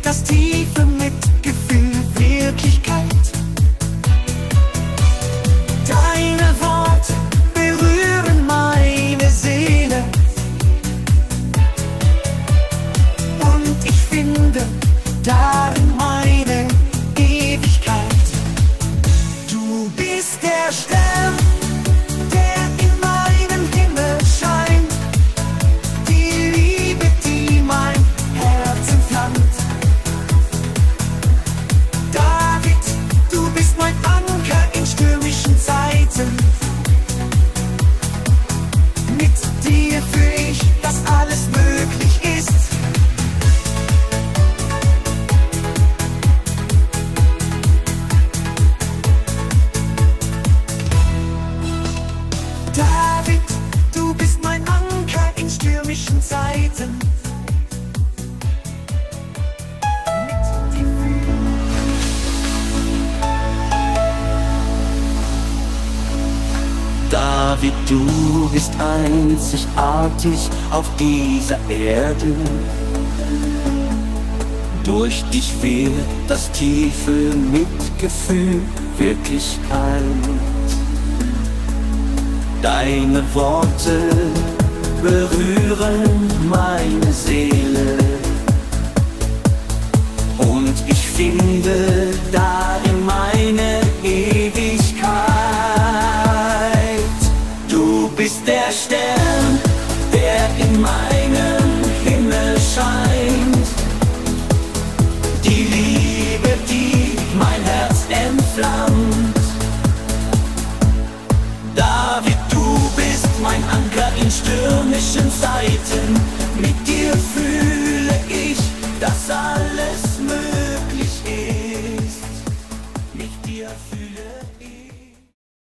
das tiefe Mitgefühl Wirklichkeit. Deine Worte berühren meine Seele und ich finde darin meine Ewigkeit. Du bist der Stern, der in meinem Himmel scheint, die Liebe, die mein Herz entflammt. David, du bist mein Anker in stürmischen Zeiten. Mit dir fühl ich, dass alles möglich ist. David, du bist mein Anker in stürmischen Zeiten. David, du bist einzigartig auf dieser Erde. Durch dich wird das tiefe Mitgefühl Wirklichkeit. Deine Worte berühren meine Seele und ich finde darin meine Ewigkeit. Du bist der Stern, der in meinem Himmel scheint, die Liebe, die mein Herz entflammt. David, du bist mein Anker in stürmischen Zeiten.